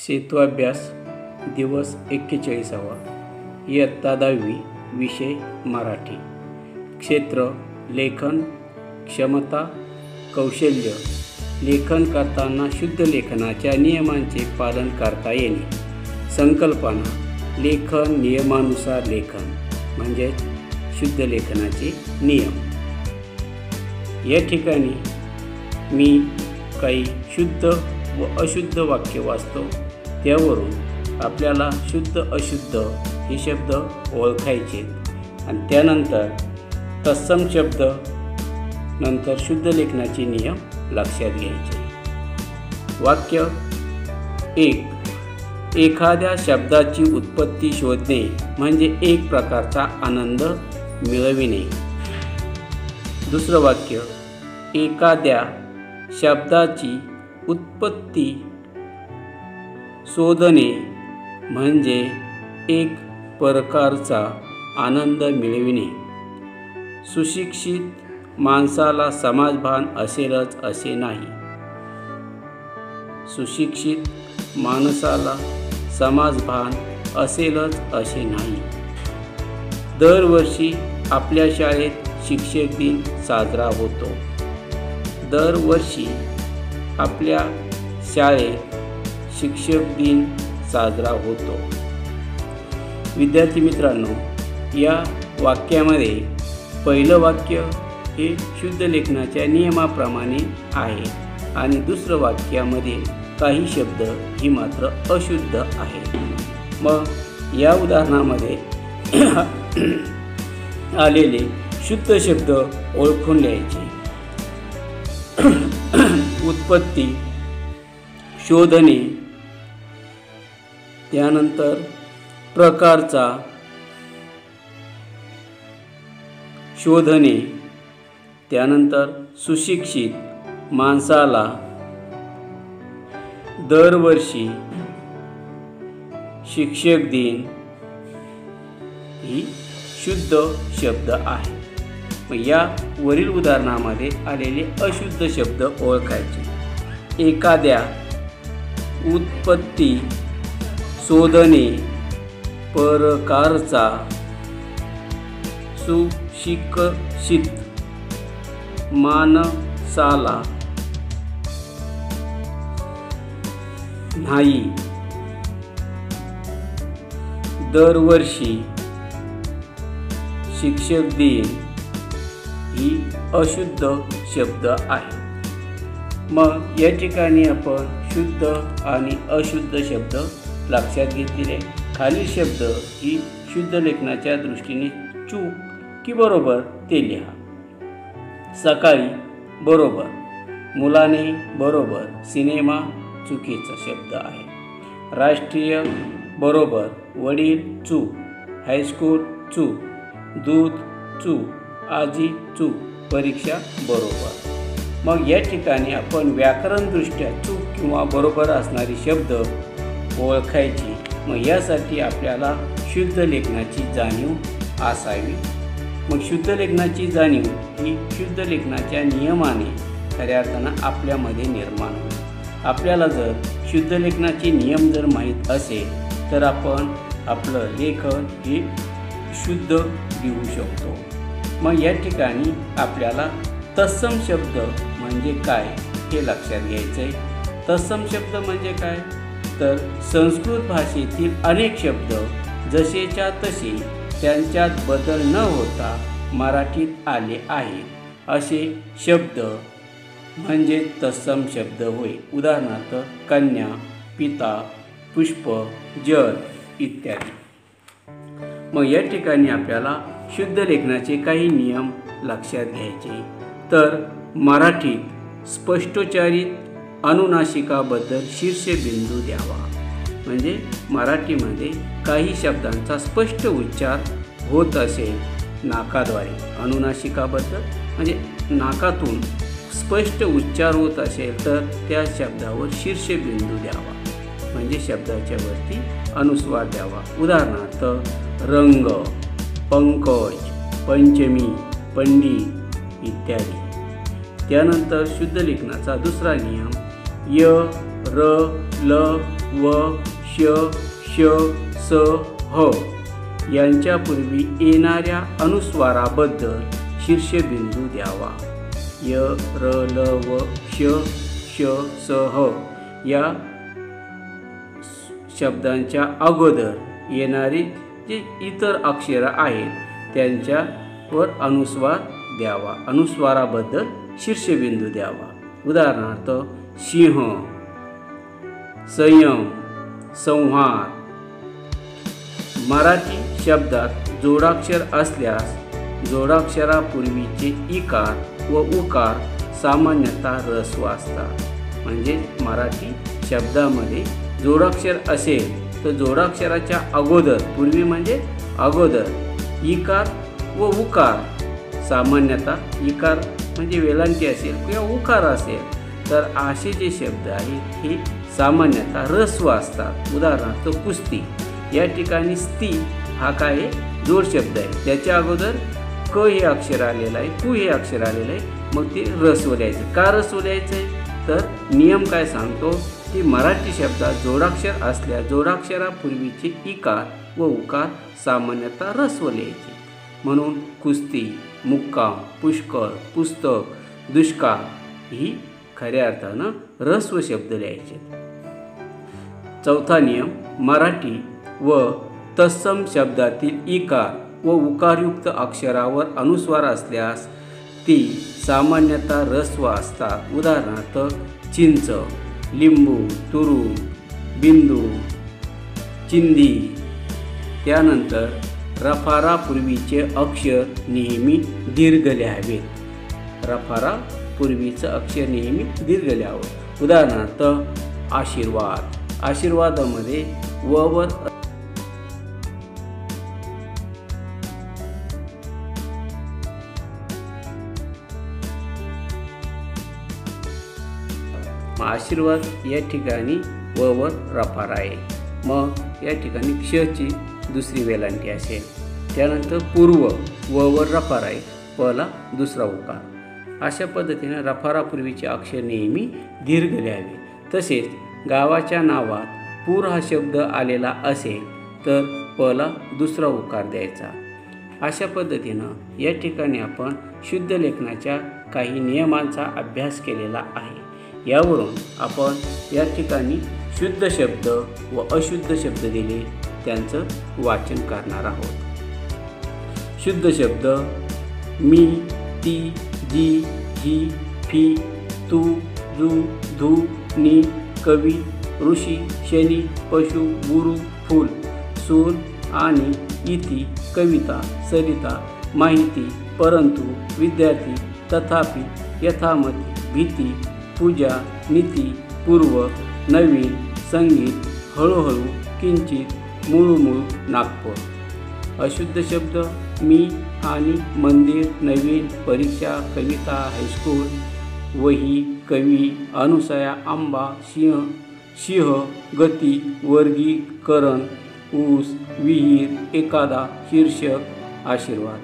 सेतुअभ्यास दिवस 41वा इयत्ता 10वी विषय मराठी। क्षेत्र लेखन क्षमता कौशल्य। लेखन करताना शुद्ध लेखनाच्या नियमांचे पालन करता येणे। संकल्पना लेखन नियमानुसार लेखन म्हणजे शुद्ध लेखनाचे नियम। या ठिकाणी मी काही शुद्ध व अशुद्ध वाक्य वाचतो, त्यावरून आपल्याला शुद्ध अशुद्ध हे शब्द ओळखायचे आणि त्यानंतर तत्सम शब्द नंतर शुद्ध लेखनाचे नियम लक्षात घ्यायचे। वाक्य 1, एखाद्या शब्दाची उत्पत्ती शोधणे म्हणजे एक प्रकारचा आनंद मिळविणे। दुसरं वाक्य, एखाद्या शब्दाची उत्पत्ती शोधणे म्हणजे एक प्रकारचा आनंद मिळविणे। सुशिक्षित माणसाला समाजभान असेलच असे नाही। सुशिक्षित माणसाला समाजभान असेलच असे नाही। दरवर्षी आपल्या शाळेत शिक्षक दिन साजरा होतो। दरवर्षी आपल्या शाळेत शिक्षक दिन साजरा होतो। विद्यार्थी मित्रांनो, या वाक्यामध्ये पहिलं वाक्य हे शुद्ध लेखनाच्या नियमाप्रमाणे आहे आणि दुसरं वाक्यामध्ये काही शब्द ही मात्र अशुद्ध आहे। मग या उदाहरणामध्ये आलेले शुद्ध शब्द ओळखून लिहायचे। उत्पत्ती शोधणे, त्यानंतर प्रकारचा शोधणे, त्यानंतर सुशिक्षित माणसाला, दरवर्षी, शिक्षक दिन ही शुद्ध शब्द आहे। मग या वरील उदाहरणामध्ये आलेले अशुद्ध शब्द ओळखायचे। एखाद्या उत्पत्ती शोधणे प्रकारचा सुशिक्षित माणसाला नाही। दरवर्षी शिक्षक दिन ही अशुद्ध शब्द आहे। मग या ठिकाणी आपण शुद्ध आणि अशुद्ध शब्द लक्षात घेतलेले। खालील शब्द ही शुद्ध लेखनाच्या दृष्टीने चूक की बरोबर ते लिहा। सकाळी बरोबर, मुलाने बरोबर, सिनेमा चुकीचा शब्द आहे। राष्ट्रीय बरोबर, वडील चूक, हायस्कूल चूक, दूध चूक, आजी चूक, परीक्षा बरोबर। मग या ठिकाणी आपण व्याकरणदृष्ट्या चूक किंवा बरोबर असणारी शब्द ओळखायची। मग यासाठी आपल्याला शुद्ध लेखनाची जाणीव असावी। मग शुद्ध लेखनाची जाणीव ही शुद्ध लेखनाच्या नियमाने खऱ्या अर्थानं आपल्यामध्ये निर्माण होईल। आपल्याला जर शुद्ध लेखनाचे नियम जर माहीत असेल तर आपण आपलं लेखन हे शुद्ध लिहू शकतो। मग या ठिकाणी आपल्याला तत्सम शब्द म्हणजे काय हे लक्षात घ्यायचं आहे। तत्सम शब्द म्हणजे काय तर संस्कृत भाषेतील अनेक शब्द जसेच्या तसे त्यांच्यात बदल न होता मराठीत आले आहेत असे शब्द म्हणजे तत्सम शब्द होय। उदाहरणार्थ कन्या, पिता, पुष्प, जल इत्यादी। मग या ठिकाणी आपल्याला शुद्ध लेखनाचे काही नियम लक्षात घ्यायचे। तर मराठीत स्पष्टोच्चारित अनुनासिकाबद्दल शीर्षबिंदू द्यावा। म्हणजे मराठीमध्ये काही शब्दांचा स्पष्ट उच्चार होत असेल नाकाद्वारे, अनुनासिकाबद्दल म्हणजे नाकातून स्पष्ट उच्चार होत असेल तर त्या शब्दावर शीर्षबिंदू द्यावा, म्हणजे शब्दाच्या वरती अनुस्वार द्यावा। उदाहरणार्थ रंग, पंकज, पंचमी, पंडित इत्यादी। त्यानंतर शुद्ध लेखनाचा दुसरा नियम य, र ल व श श स ह यांच्यापूर्वी येणाऱ्या अनुस्वाराबद्दल शीर्षबिंदू द्यावा. य र ल व श श स ह या शब्दांच्या अगोदर येणारी जे इतर अक्षरं आहेत त्यांच्यावर अनुस्वार द्यावा. अनुस्वाराबद्दल शीर्षबिंदू द्यावा. उदाहरणार्थ सिंह, संयम, संहार. मराठी शब्दात जोडाक्षर असल्यास जोडाक्षरापूर्वीचे इकार व उकार सामान्यतः ऱ्हस्व असतात. म्हणजे मराठी शब्दामध्ये जोडाक्षर असेल तर जोडाक्षराच्या अगोदर, पूर्वी म्हणजे अगोदर, इकार व उकार सामान्यतः, इकार म्हणजे वेलांटी असेल किंवा उकार असेल तर असे जे शब्द आहेत हे सामान्यतः ऱ्हस्व असतात. उदाहरणार्थ कुस्ती. या ठिकाणी स्ती हा काय जोड शब्द आहे, त्याच्या अगोदर क हे अक्षर आलेलं आहे, कु हे अक्षर आलेलं आहे, मग ते ऱ्हस्व लिहायचं. का ऱ्हस्व लिहायचं आहे तर नियम काय सांगतो की मराठी शब्दात जोडाक्षर असल्या जोडाक्षरापूर्वीचे इकार व उकार सामान्यतः ऱ्हस्व लिहायचे. म्हणून कुस्ती, मुक्काम, पुष्कळ, पुस्तक, दुष्काळ ही खऱ्या अर्थानं ऱ्हस्व शब्द लिहायचे. चौथा नियम, मराठी व तत्सम शब्दातील इकार व उकारयुक्त अक्षरावर अनुस्वार असल्यास ती सामान्यतः ऱ्हस्व असतात. उदाहरणार्थ चिंच, लिंबू, तुरू, बिंदू, चिंदी. त्यानंतर रफारापूर्वीचे अक्षर नेहमी दीर्घ लिहावेत. रफारापूर्वीचं अक्षर नेहमी दीर्घ लिहावं. उदाहरणार्थ आशीर्वाद. आशीर्वादामध्ये व वर आशीर्वाद या ठिकाणी व वर रफार आहे. मग या ठिकाणी क्षची दुसरी वेलांटी असेल. त्यानंतर पूर्व व वर रफार आहे, पला दुसरा उकार. अशा पद्धतीने रफारापूर्वीचे अक्षर नेहमी दीर्घ लिहावे. तसेच गावाच्या नावात पूर हा शब्द आलेला असेल तर पला दुसरा उकार द्यायचा. अशा पद्धतीनं या ठिकाणी आपण शुद्ध लेखनाच्या काही नियमांचा अभ्यास केलेला आहे. यावरून आपण या ठिकाणी शुद्ध शब्द व अशुद्ध शब्द दिले त्यांचं वाचन करणार आहोत. शुद्ध शब्द मी, ती, जी, ही, फी, तू, जू, धू, नी, कवी, ऋषी, शनी, पशु, गुरु, फूल, सून आणि इति, कविता, सरिता, माहिती, परंतु, विद्यार्थी, तथापि, यथामती, भीती, पूजा, नीती, पूर्व, नवीन, संगीत, हळूहळू, किंचित, मुळूमुळू, नागपूर. अशुद्ध शब्द मी आणि मंदिर, नवीन, परीक्षा, कविता, हायस्कूल, वही, कवी, अनुसया, आंबा, सिंह, गती, वर्गीकरण, ऊस, विहीर, एखादा, शीर्षक, आशीर्वाद.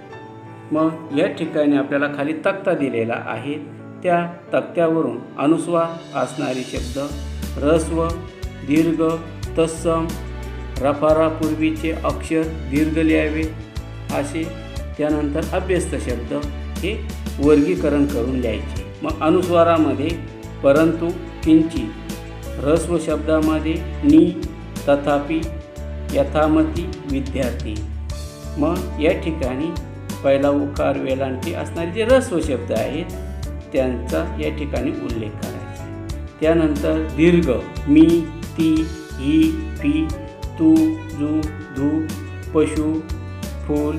मग या ठिकाणी आपल्याला खाली तक्ता दिलेला आहे. त्या तक्त्यावरून अनुस्वार असणारे शब्द ऱ्हस्व, दीर्घ, तत्सम, रफारापूर्वीचे अक्षर दीर्घ लिहावे असे. त्यानंतर अभ्यस्त शब्द हे वर्गीकरण करून लिहायचे. मग अनुस्वारामध्ये परंतु, किंचित, ऱ्हस्व शब्दामध्ये नी, तथापि, यथामती, विद्यार्थी. मग या ठिकाणी पहिला उकार वेलांटी असणारे जे ऱ्हस्व शब्द आहेत त्यांचा या ठिकाणी उल्लेख करायचा. त्यानंतर दीर्घ मी, ती, ही, फी, तू, जू, धू, पशु, फूल,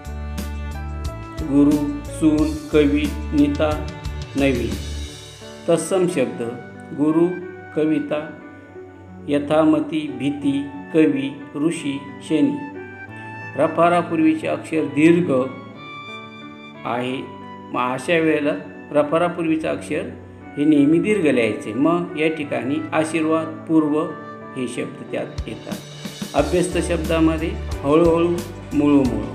गुरु, सून, कवी, नीता, नवीन. तत्सम शब्द गुरु, कविता, यथामती, भीती, कवी, ऋषी, शनी. रफारापूर्वीचे अक्षर दीर्घ आहे. मग अशा वेळेला रफारापूर्वीचं अक्षर हे नेहमी दीर्घ लिहायचे. मग या ठिकाणी आशीर्वाद, पूर्व हे शब्द त्यात येतात. अभ्यस्त शब्दामध्ये हळूहळू, मुळूमुळू.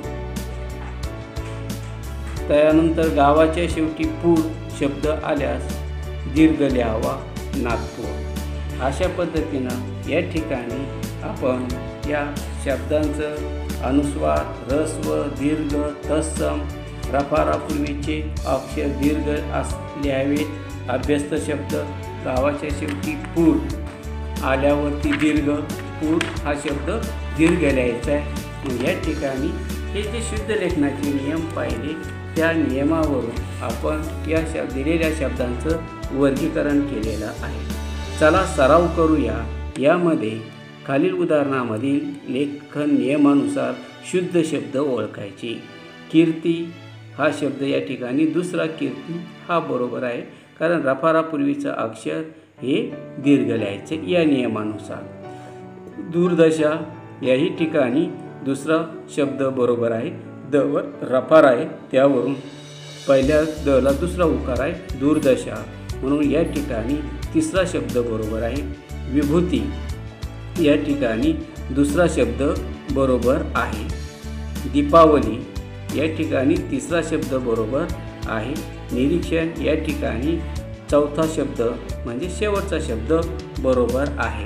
त्यानंतर गावाच्या शेवटी पूर शब्द आल्यास दीर्घ लिहावा, नागपूर. अशा पद्धतीनं या ठिकाणी आपण या शब्दांचं अनुस्वार, ऱ्हस्व, दीर्घ, तत्सम, रफारापूर्वीचे अक्षर दीर्घ लिहावेत. अभ्यस्त शब्द गावाच्या शेवटी पूर आल्यावरती दीर्घ, पूर हा शब्द दीर्घ लिहायचा आहे. या ठिकाणी हे जे शुद्ध लेखनाचे नियम पाहिले त्या नियमावरून आपण या दिलेल्या शब्दांचं वर्गीकरण केलेलं आहे. चला सराव करूया. यामध्ये खालील उदाहरणामधील लेखन नियमानुसार शुद्ध शब्द ओळखायचे. कीर्ती हा शब्द या ठिकाणी दुसरा कीर्ती हा बरोबर आहे, कारण रफारापूर्वीचं अक्षर हे दीर्घ लिहायचे या नियमानुसार. दुर्दशा याही ठिकाणी दुसरा शब्द बरोबर आहे. द वर रफार आहे, त्यावरून पहिल्या दला दुसरा उकार आहे दुर्दशा, म्हणून या ठिकाणी तिसरा शब्द बरोबर आहे. विभूती या ठिकाणी दुसरा शब्द बरोबर आहे. दीपावली या ठिकाणी तिसरा शब्द बरोबर आहे. निरीक्षण या ठिकाणी चौथा शब्द म्हणजे शेवटचा शब्द बरोबर आहे.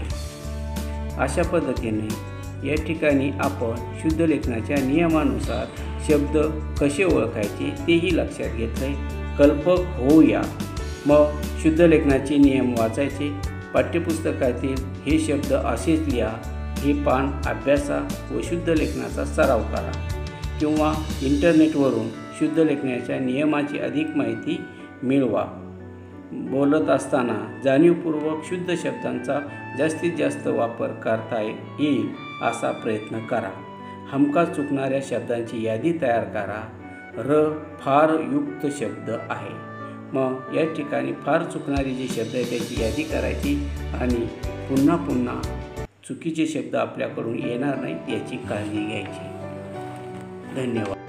अशा पद्धतीने या ठिकाणी आपण शुद्ध लेखनाच्या नियमानुसार शब्द कसे ओळखायचे तेही लक्षात घेतले. कल्पक होऊया. मग शुद्ध लेखनाचे नियम वाचायचे. पाठ्यपुस्तकातील हे शब्द असेच लिहा. हे पान अभ्यासा व शुद्ध लेखनाचा सराव करा. किंवा इंटरनेटवरून शुद्ध लेखनाच्या नियमाची अधिक माहिती मिळवा. बोलत असताना जाणीवपूर्वक शुद्ध शब्दांचा जास्तीत जास्त वापर करता येईल असा प्रयत्न करा. हमखास चुकणाऱ्या शब्दांची यादी तयार करा. फार युक्त शब्द आहे. मग या ठिकाणी फार चुकणारे जे शब्द आहेत त्याची यादी करायची आणि पुन्हा पुन्हा चुकीचे शब्द आपल्याकडून येणार नाहीत याची काळजी घ्यायची. धन्यवाद.